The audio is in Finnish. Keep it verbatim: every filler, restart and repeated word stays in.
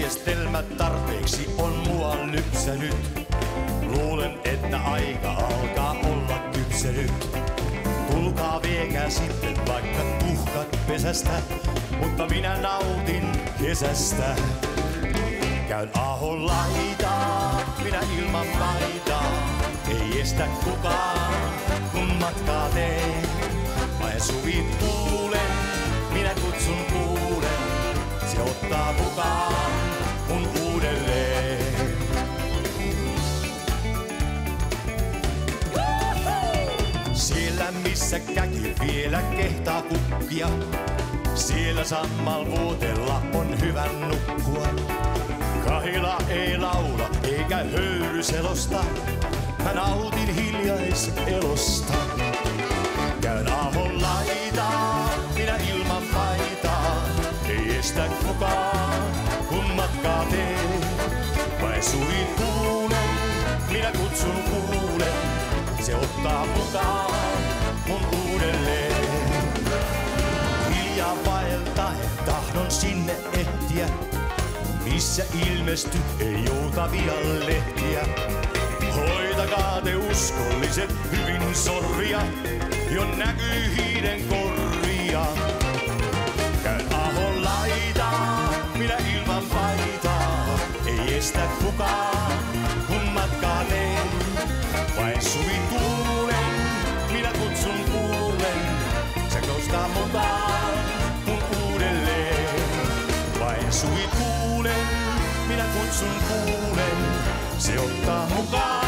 Järjestelmä tarpeeksi on mua lypsänyt. Luulen, että aika alkaa olla kypsynyt. Tulkaa viekää sitten vaikka tuhkat pesästä, mutta minä nautin kesästä. Käyn ahon laitaa, minä ilman paitaa. Ei estä kukaan, kun matkaa teen. Vain suvin tuulen, minä kutsun kuulen. Se ottaa mukaan mun uudelleen. Siellä missä käki vielä kehtaa kukkia, siellä sammalvuotella on hyvä nukkua. Kahila ei laula eikä höyry selosta, mä nautin hiljaiselosta. Käyn ahon laitaa, minä ilman paitaa. Ei estä kukaan, kun matkaa teen. Vain suvin kuulen, minä kutsun kuulen. Se ottaa mukaan mun uudelleen. Hiljaa vaeltaen tahdon sinne ehtiä, missä ilmesty ei joutavia lehtiä. Hoitakaa te uskolliset hyvin sorria, jo näkyy hiiden korria. Käyn ahon laitaa, minä ilman paitaa. Ei estä kukaan, kun matkaa teen. Vain suvi tuulen, minä kutsun kuulen. Se koustaa mukaan mun uudelleen. Vain suvi tuulen, minä kutsun kuulen. Se ottaa mukaan